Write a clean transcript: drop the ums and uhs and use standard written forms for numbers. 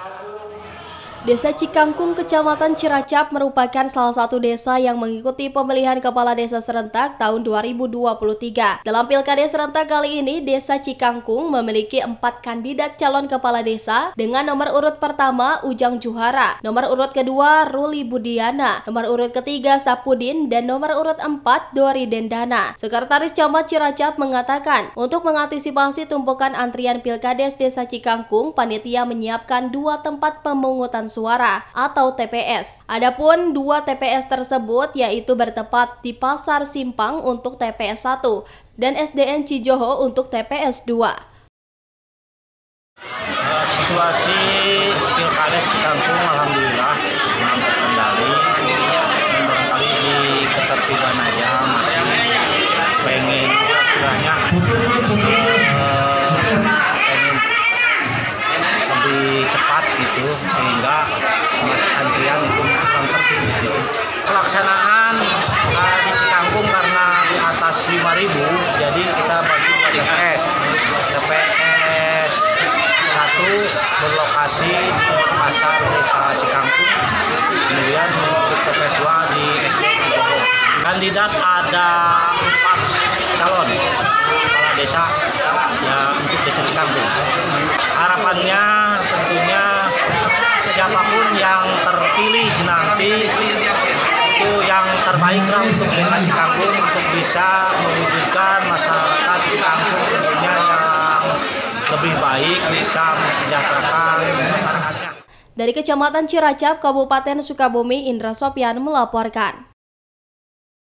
Desa Cikangkung, Kecamatan Ciracap merupakan salah satu desa yang mengikuti pemilihan kepala desa serentak tahun 2023. Dalam pilkada serentak kali ini, Desa Cikangkung memiliki 4 kandidat calon kepala desa dengan nomor urut pertama Ujang Juhara, nomor urut kedua Ruli Budiana, nomor urut ketiga Sapudin, dan nomor urut 4 Dori Dendana. Sekretaris Camat Ciracap mengatakan, untuk mengantisipasi tumpukan antrian pilkades Desa Cikangkung, panitia menyiapkan 2 tempat pemungutan suara atau TPS. Adapun 2 TPS tersebut yaitu bertempat di Pasar Simpang untuk TPS 1 dan SDN Cijoho untuk TPS 2. Situasi pilkades Cikangkung alhamdulillah terkendali. Barangkali di ketertiban aja masih pengen istilahnya lebih cepat gitu, sehingga masih antrian itu kurang tertib gitu. Pelaksanaan di Cikangkung karena di atas 5.000, jadi kita bagi 2 TPS. TPS 1 berlokasi di Pasar Desa Cikangkung, kemudian untuk TPS 2 di SD Cijoho. Kandidat ada 4 calon kepala desa ya untuk Desa Cikangkung. Harapannya tentunya siapapun yang terpilih nanti itu yang terbaik lah untuk Desa Cikangkung, untuk bisa mewujudkan masyarakat Cikangkung tentunya yang lebih baik, bisa mensejahterakan masyarakatnya. Dari Kecamatan Ciracap, Kabupaten Sukabumi, Indra Sopyan melaporkan.